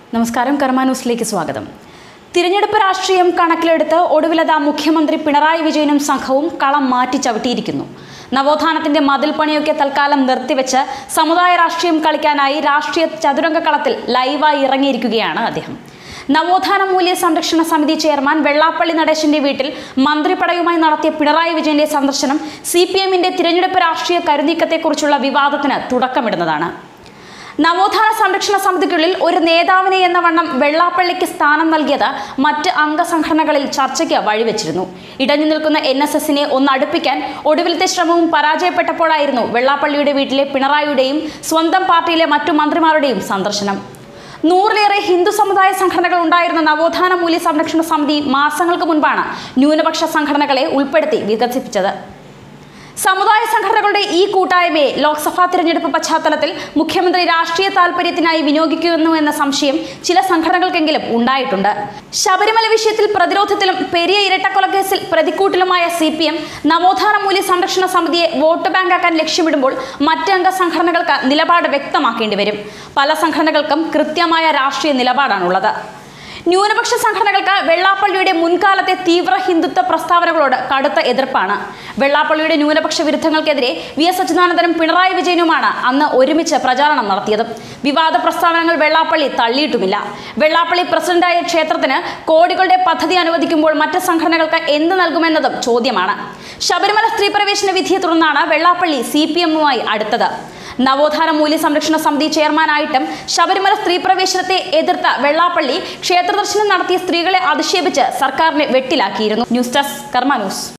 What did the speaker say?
നമസ്കാരം, കർമ്മ ന്യൂസിലേക്ക് സ്വാഗതം. തിരഞ്ഞെടുപ്പ് രാഷ്ട്രീയം കണക്കിലെടുത്ത് ഒടുവിലത മുഖ്യമന്ത്രി പിണറായി വിജയനും സംഘവും കളം മാറ്റി ചവിട്ടിയിരിക്കുന്നു. നവോത്ഥാനത്തിന്റെ മതിൽ പണിയൊക്കെ തൽക്കാലം നിർത്തിവെച്ച് സമുദായ രാഷ്ട്രീയം കളിക്കാനായി രാഷ്ട്രീയ ചതുരംഗ കളത്തിൽ ലൈവായി ഇറങ്ങിയിരിക്കുകയാണ് അദ്ദേഹം. നവോത്ഥാന മൂല്യ സംരക്ഷണ സമിതി ചെയർമാൻ വെള്ളാപ്പള്ളി നടേശന്റെ വീട്ടിൽ മന്ത്രിപ്പടയുമായി നടത്തിയ പിണറായി വിജയന്റെ സന്ദർശനം CPM-ന്റെ തിരഞ്ഞെടുപ്പ് രാഷ്ട്രീയ കരുനീക്കത്തെക്കുറിച്ചുള്ള വിവാദത്തിന് തുടക്കമിടുന്നതാണ്. നവോത്ഥാന സംരക്ഷണ സമിതിക്കുള്ളിൽ ഒരു നേതാവിനെ എന്ന വണ്ണം വെള്ളാപ്പള്ളിക്ക് സ്ഥാനം നൽകിയത് മറ്റ് അംഗസംഘടനകളിൽ ചർച്ചയ്ക്ക് വഴിവെച്ചിരുന്നു. ഇടഞ്ഞു നിൽക്കുന്ന NSS-നെ ഒന്നടുപ്പിക്കാൻ ഒടുവിലത്തെ ശ്രമവും പരാജയപ്പെട്ടപ്പോഴായിരുന്നു വെള്ളാപ്പള്ളിയുടെ വീട്ടിലെ പിണറായിയുടെയും സ്വന്തം പാർട്ടിയിലെ മറ്റു മന്ത്രിമാരുടെയും സന്ദർശനം. 100-ലേറെ ഹിന്ദു സമുദായ സംഘടനകൾ ഉണ്ടായിരുന്ന നവോത്ഥാന മൂല്യ സംരക്ഷണ സമിതി മാസങ്ങൾക്ക് മുൻപാണ് ന്യൂനപക്ഷ സംഘടനകളെ ഉൾപ്പെടുത്തി വികസിപ്പിച്ചത്. സമുദായ സംഘടനകളുടെ ഈ കൂട്ടായ്മയെ ലോക്സഭാ തിരഞ്ഞെടുപ്പ് പശ്ചാത്തലത്തിൽ മുഖ്യമന്ത്രി രാഷ്ട്രീയ താൽപര്യത്തിനായി വിനിയോഗിക്കുന്നു എന്ന സംശയം ചില സംഘടനകൾക്കെങ്കിലും ഉണ്ടായിട്ടുണ്ട്. ശബരിമല വിഷയത്തിൽ പ്രതിരോധത്തിലും പെരിയ ഇരട്ടക്കൊലക്കേസിൽ പ്രതിക്കൂട്ടിലുമായ CPM നവോത്ഥാന മൂല്യ സംരക്ഷണ സമിതിയെ വോട്ട് ബാങ്കാക്കാൻ ലക്ഷ്യമിടുമ്പോൾ മറ്റ് അംഗ സംഘടനകൾക്ക് നിലപാട് വ്യക്തമാക്കേണ്ടി വരും. പല സംഘടനകൾക്കും കൃത്യമായ രാഷ്ട്രീയ നിലപാടാണുള്ളത്. ന്യൂനപക്ഷ സംഘടനകൾക്ക് വെള്ളാപ്പള്ളിയുടെ മുൻകാലത്തെ തീവ്ര ഹിന്ദുത്വ പ്രസ്താവനകളോട് കടുത്ത എതിർപ്പാണ്. വെള്ളാപ്പള്ളിയുടെ ന്യൂനപക്ഷ വിരുദ്ധങ്ങൾക്കെതിരെ VS അച്യുതാനന്ദനും പിണറായി വിജയനുമാണ് അന്ന് ഒരുമിച്ച് പ്രചാരണം നടത്തിയത്. വിവാദ പ്രസ്താവനകൾ വെള്ളാപ്പള്ളി തള്ളിയിട്ടുമില്ല. വെള്ളാപ്പള്ളി പ്രസിഡന്റായ ക്ഷേത്രത്തിന് കോടികളുടെ പദ്ധതി അനുവദിക്കുമ്പോൾ മറ്റ് സംഘടനകൾക്ക് എന്ത് നൽകുമെന്നതും ചോദ്യമാണ്. ശബരിമല സ്ത്രീ പ്രവേശന വിധിയെ തുടർന്നാണ് വെള്ളാപ്പള്ളി CPM-മായി അടുത്തത്. നവോത്ഥാന മൂല്യ സംരക്ഷണ സമിതി ചെയർമാനായിട്ടും ശബരിമല സ്ത്രീ പ്രവേശനത്തെ എതിർത്ത വെള്ളാപ്പള്ളി ക്ഷേത്രദർശനം നടത്തിയ സ്ത്രീകളെ അധിക്ഷേപിച്ച് സർക്കാരിനെ വെട്ടിലാക്കിയിരുന്നു. News desk, Karma news.